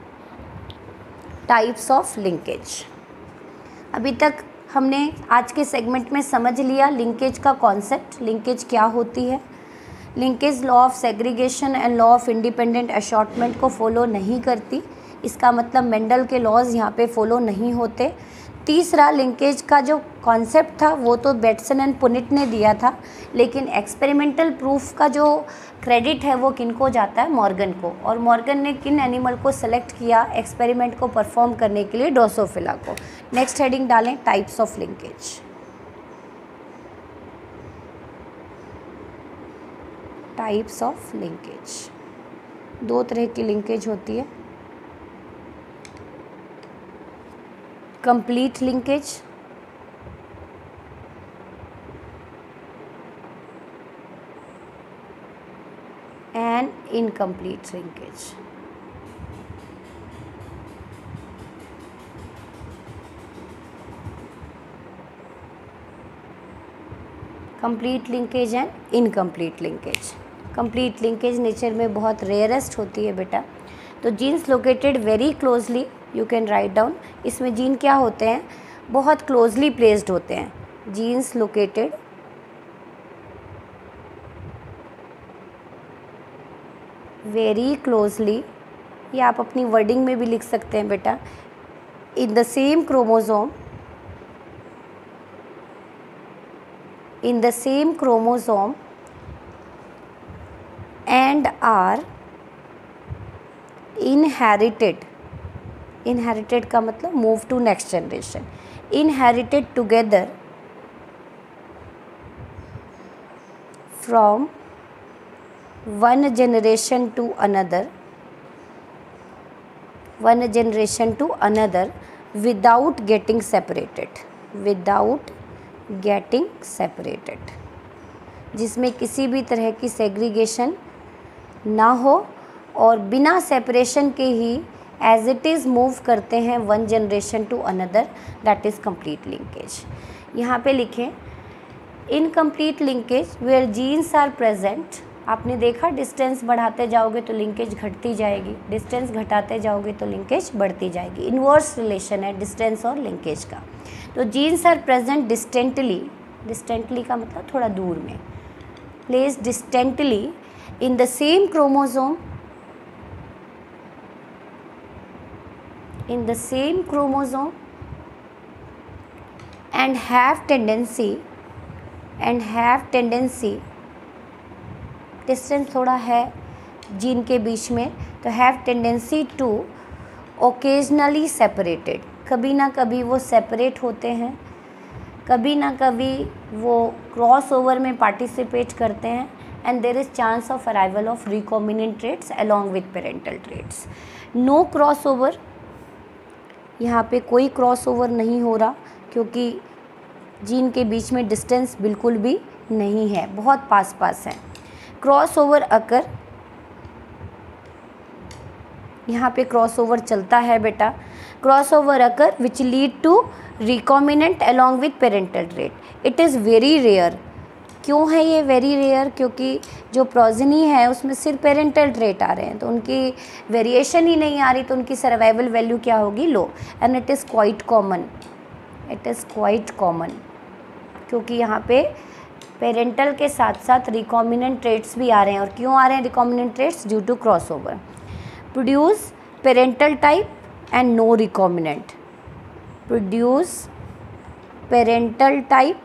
Types of linkage. अभी तक हमने आज के सेगमेंट में समझ लिया लिंकेज का कॉन्सेप्ट, लिंकेज क्या होती है। Linkage law of segregation and law of independent assortment को फॉलो नहीं करती, इसका मतलब मेंडल के लॉज यहाँ पे फॉलो नहीं होते। तीसरा, लिंकेज का जो कॉन्सेप्ट था वो तो बेटसन एंड पुनिट ने दिया था, लेकिन एक्सपेरिमेंटल प्रूफ का जो क्रेडिट है वो किनको जाता है? मॉर्गन को। और मॉर्गन ने किन एनिमल को सेलेक्ट किया एक्सपेरिमेंट को परफॉर्म करने के लिए? ड्रोसोफिला को। नेक्स्ट हेडिंग डालें types of linkage. Types of linkage. 2 तरह की लिंकेज होती है, complete linkage and incomplete linkage. Complete linkage and incomplete linkage. Complete linkage nature में बहुत रेयरेस्ट होती है बेटा। तो genes located very closely, you can write down. इसमें जीन क्या होते हैं? बहुत क्लोजली प्लेस्ड होते हैं। जीन्स लोकेटेड वेरी क्लोजली, या आप अपनी वर्डिंग में भी लिख सकते हैं बेटा, in the same chromosome, in the same chromosome and are inherited. Inherited का मतलब move to next generation. Inherited together from one generation to another, one generation to another without getting separated, without getting separated, जिसमें किसी भी तरह की segregation ना हो और बिना सेपरेशन के ही एज इट इज़ मूव करते हैं one generation to another, that is complete linkage. यहाँ पे लिखें incomplete linkage where genes are present. आपने देखा डिस्टेंस बढ़ाते जाओगे तो लिंकेज घटती जाएगी, डिस्टेंस घटाते जाओगे तो लिंकेज बढ़ती जाएगी। इन्वर्स रिलेशन है डिस्टेंस और लिंकेज का। तो genes are present distantly, distantly का मतलब थोड़ा दूर में, place distantly in the same chromosome, in the same chromosome and have tendency distance थोड़ा है जीन के बीच में, तो have tendency to occasionally separated, कभी ना कभी वो सेपरेट होते हैं, कभी ना कभी वो क्रॉस ओवर में पार्टिसिपेट करते हैं, and there is chance of arrival of recombinant traits along with parental traits. No cross over, यहाँ पे कोई क्रॉस ओवर नहीं हो रहा क्योंकि जीन के बीच में डिस्टेंस बिल्कुल भी नहीं है, बहुत पास पास है। क्रॉस ओवर अकर, यहाँ पे क्रॉस ओवर चलता है बेटा। Cross over occur which lead to recombinant along with parental trait. It is very rare, क्यों है ये वेरी रेयर? क्योंकि जो प्रोजेनी है उसमें सिर्फ पेरेंटल ट्रेट आ रहे हैं, तो उनकी वेरिएशन ही नहीं आ रही, तो उनकी सर्वाइवल वैल्यू क्या होगी? Low. And it is quite common, it is quite common, क्योंकि यहाँ पे पेरेंटल के साथ साथ रिकॉम्बिनेंट ट्रेट्स भी आ रहे हैं। और क्यों आ रहे हैं recombinant traits? Due to crossover. Produce parental type and no recombinant, produce parental type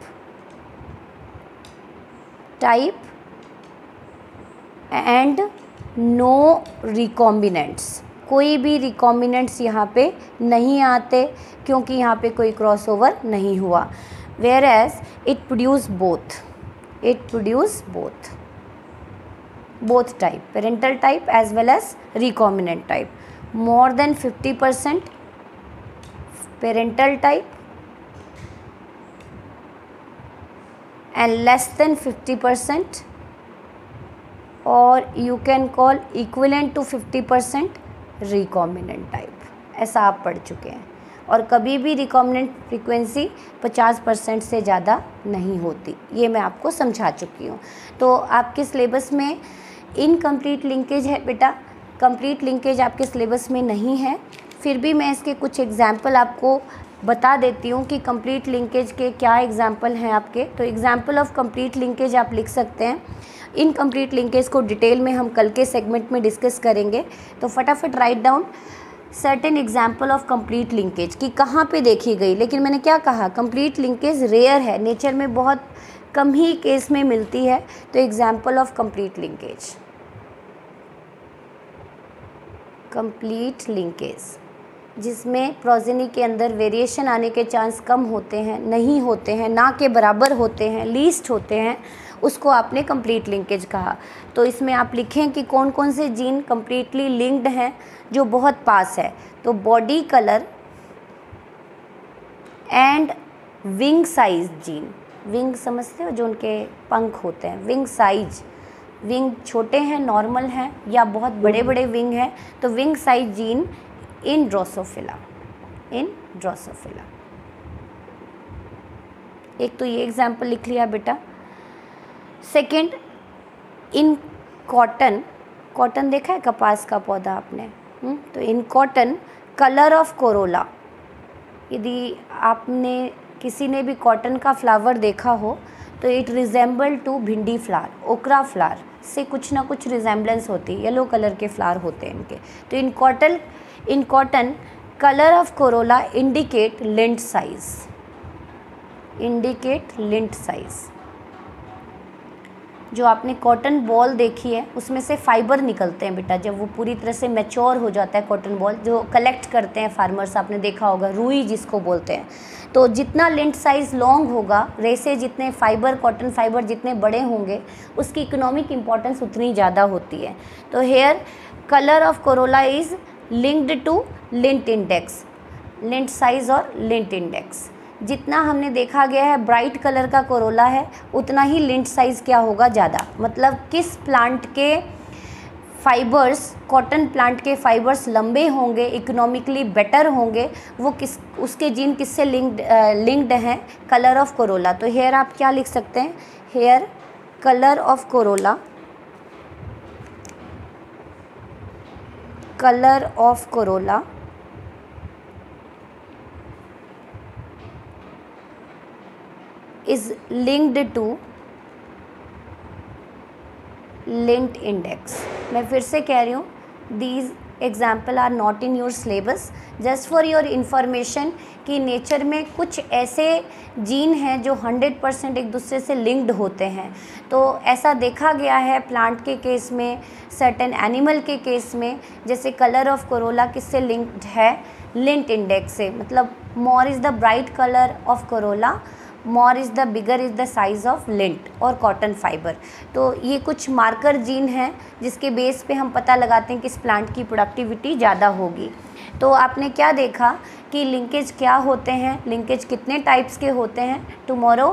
and no recombinants, कोई भी रिकॉम्बिनेंट्स यहाँ पे नहीं आते, क्योंकि यहाँ पे कोई क्रॉसओवर नहीं हुआ। Whereas it produce both, it produce both type, parental type as well as recombinant type. More than 50% parental type and less than 50% or you can call equivalent to 50% recombinant type, ऐसा आप पढ़ चुके हैं। और कभी भी recombinant frequency 50% से ज़्यादा नहीं होती, ये मैं आपको समझा चुकी हूँ। तो आपके सिलेबस में इनकम्प्लीट लिंकेज है बेटा, कंप्लीट लिंकेज आपके सिलेबस में नहीं है, फिर भी मैं इसके कुछ एग्जाम्पल आपको बता देती हूँ कि कंप्लीट लिंकेज के क्या एग्जाम्पल हैं आपके। तो एग्जाम्पल ऑफ कंप्लीट लिंकेज आप लिख सकते हैं। इनकम्प्लीट लिंकेज को डिटेल में हम कल के सेगमेंट में डिस्कस करेंगे, तो फटाफट write down certain example of complete linkage कि कहाँ पे देखी गई। लेकिन मैंने क्या कहा, कंप्लीट लिंकेज रेयर है, नेचर में बहुत कम ही केस में मिलती है। तो example of complete linkage, complete linkage जिसमें प्रोजेनी के अंदर वेरिएशन आने के चांस कम होते हैं, नहीं होते हैं, ना के बराबर होते हैं, लीस्ट होते हैं, उसको आपने कंप्लीट लिंकेज कहा। तो इसमें आप लिखें कि कौन कौन से जीन कंप्लीटली लिंक्ड हैं जो बहुत पास है। तो body colour and wing size gene, wing समझते हो जो उनके पंख होते हैं, विंग साइज, विंग छोटे हैं नॉर्मल हैं या बहुत बड़े बड़े विंग हैं, तो wing size gene in Drosophila, in Drosophila. एक तो ये एग्जाम्पल लिख लिया बेटा। सेकंड, इन कॉटन, कॉटन देखा है कपास का पौधा आपने, तो in cotton colour of corolla, यदि आपने किसी ने भी कॉटन का फ्लावर देखा हो तो it resemble to bhindi flower, okra flower से कुछ ना कुछ रिजेंबलेंस होती है, येलो कलर के फ्लावर होते हैं इनके। तो in cotton colour of corolla indicate lint size, indicate lint size. जो आपने कॉटन बॉल देखी है उसमें से फाइबर निकलते हैं बेटा, जब वो पूरी तरह से मैच्योर हो जाता है कॉटन बॉल, जो कलेक्ट करते हैं फार्मर्स, आपने देखा होगा रुई जिसको बोलते हैं। तो जितना लिंट साइज़ लॉन्ग होगा, रेसे जितने फाइबर, कॉटन फाइबर जितने बड़े होंगे, उसकी इकोनॉमिक इम्पॉर्टेंस उतनी ज़्यादा होती है। तो hair colour of corolla is linked to lint index, lint size और लिंट इंडेक्स। जितना हमने देखा गया है ब्राइट कलर का कोरोला है, उतना ही लिंट साइज़ क्या होगा? ज़्यादा। मतलब किस प्लांट के फाइबर्स, कॉटन प्लांट के फाइबर्स लंबे होंगे, इकोनॉमिकली बेटर होंगे, वो किस, उसके जीन किससे लिंक्ड हैं? Colour of corolla. तो हेयर आप क्या लिख सकते हैं? Hair colour of corolla, colour of corolla is linked to lint index। मैं फिर से कह रही हूँ, these example are not in your syllabus, just for your information कि नेचर में कुछ ऐसे जीन हैं जो 100% एक दूसरे से लिंक्ड होते हैं। तो ऐसा देखा गया है प्लांट के केस में, सर्टेन एनिमल के केस में। जैसे कलर ऑफ कोरोला किससे लिंक्ड है? लिंट इंडेक्स से। मतलब more is the bright colour of corolla, more is the bigger is the size of lint और कॉटन फाइबर। तो ये कुछ मार्कर जीन हैं जिसके बेस पे हम पता लगाते हैं कि इस प्लांट की प्रोडक्टिविटी ज़्यादा होगी। तो आपने क्या देखा कि लिंकेज क्या होते हैं, लिंकेज कितने टाइप्स के होते हैं। Tomorrow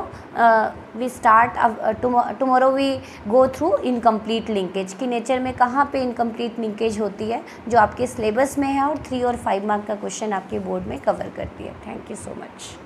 we go through incomplete linkage की नेचर में कहाँ पे इनकम्प्लीट लिंकेज होती है, जो आपके सिलेबस में है और 3 और 5 मार्क का क्वेश्चन आपके बोर्ड में कवर करती है। Thank you so much.